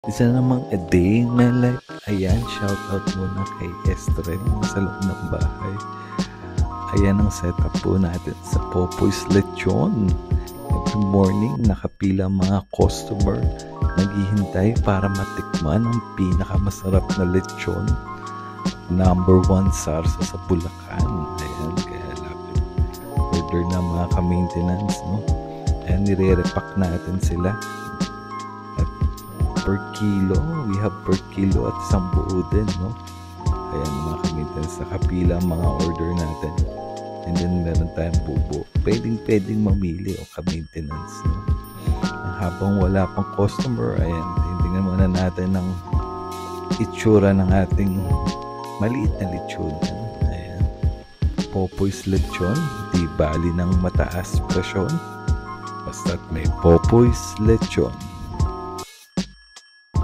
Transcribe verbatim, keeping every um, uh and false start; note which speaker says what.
Speaker 1: Isa namang a day in my life. Ayan, shoutout muna kay Estren sa loob ng bahay. Ayan ang setup po natin sa Popoy's Lechon. Every morning, nakapila mga customer naghihintay para matikman ang pinakamasarap na lechon. Number one sarsa sa Bulacan. Ayan, kaya lapit. Order na mga ka-maintenance, no? Ayan, nire-repack natin sila. Per kilo, we have per kilo at isang buo din, no? Ayan mga ka-maintenance, nakapila ang mga order natin. And then meron tayong bubo. Pwedeng pwedeng mamili o ka-maintenance, no? Habang wala pang customer, ayan, tingnan muna natin ang itsura ng ating maliit na lechon. Ayan, Popoy's Lechon, di bali ng mataas presyon, basta't may Popoy's Lechon.